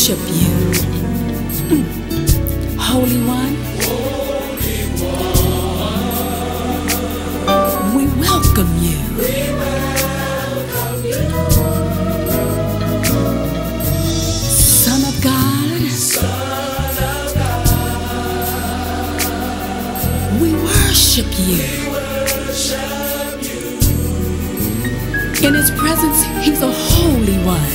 worship you. Holy One, we welcome you. Son of God, we worship you. In His presence, He's a holy one.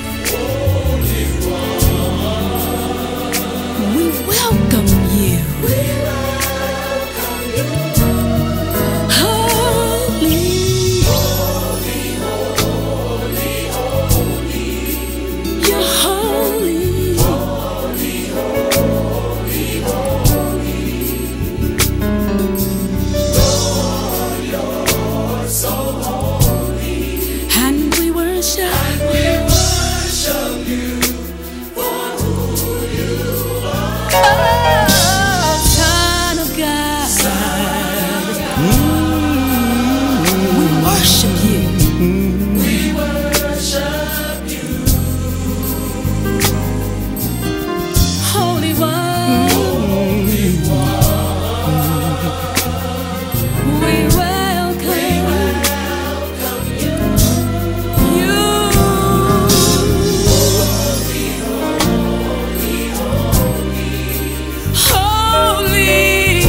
We welcome you. Holy, you're holy. Lord, you're so holy. And we worship you for who you are. oh, Son of God. We worship you. We worship you. Holy One. We welcome you. Holy.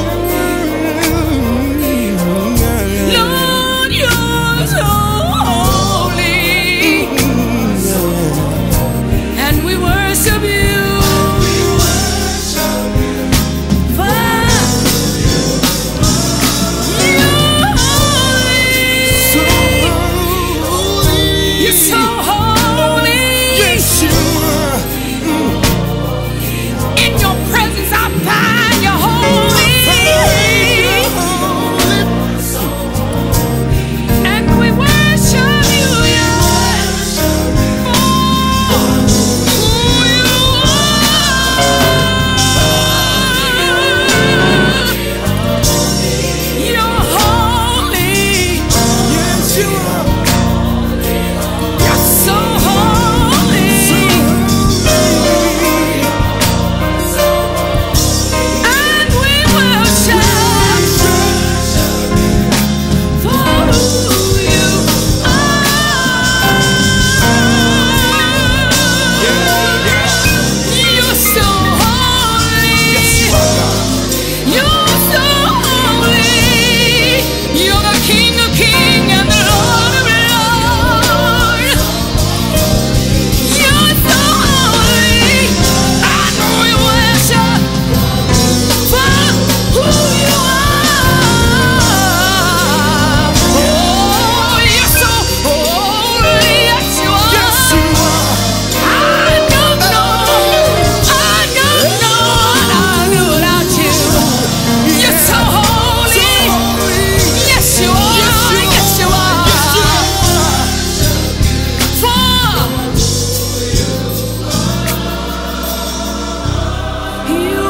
Lord, you're so holy. And we worship you. You're so holy. Yes, you are. In your presence, I find you holy. And we worship you, yeah. For who you are. You're holy. Yes, you are. You're so holy. And we worship for who you are. You're so holy. You're so holy. You're the King of Kings and the Lord of Lords. You're so holy. And we worship for who you are. Oh, you're so holy. Yes, you are. Yes, you are. I don't know what I'll do without you. You're so holy. Yes, you are. Yes, you are. For you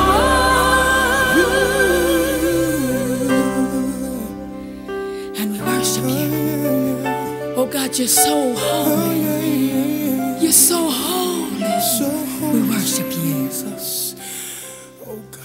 are. And we worship you. Oh God, you're so holy. You're so holy. We worship you. Jesus. Oh God.